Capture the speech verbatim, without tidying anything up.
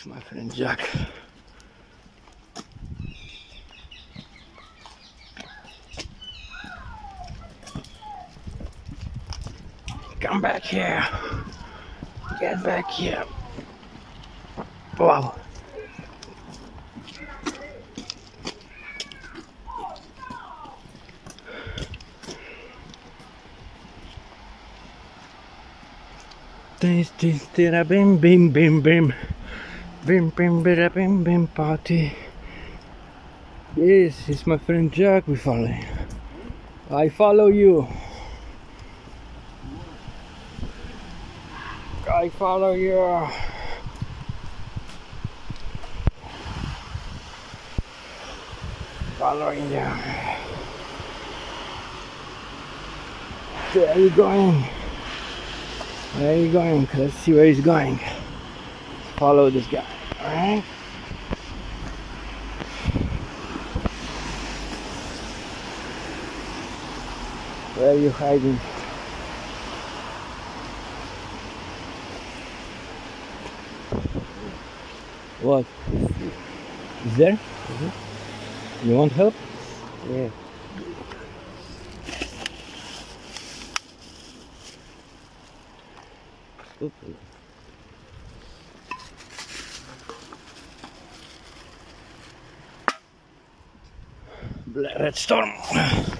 my friend Jack. Come back here. Get back here. Wow. This this tira bim bim bim bim bim bim bim bim bim party. This is my friend Jack. We follow. I follow you. I follow you. Following you. Where are you going? Where are you going? Let's see where he's going. Follow this guy. Alright? Where are you hiding? What? Is there? Mm-hmm. You want help? Yeah. Red storm.